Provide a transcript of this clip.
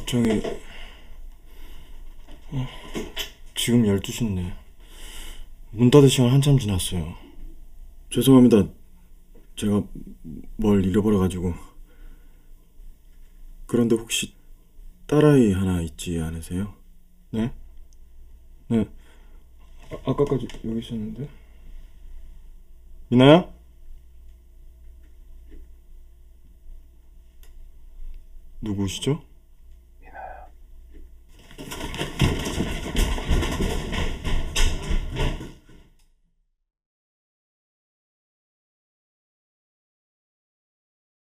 저기 지금 12시인데 문 닫을 시간 한참 지났어요. 죄송합니다. 제가 뭘 잃어버려가지고. 그런데 혹시 딸아이 하나 있지 않으세요? 네? 네. 아까까지 여기 있었는데. 미나야? 누구시죠?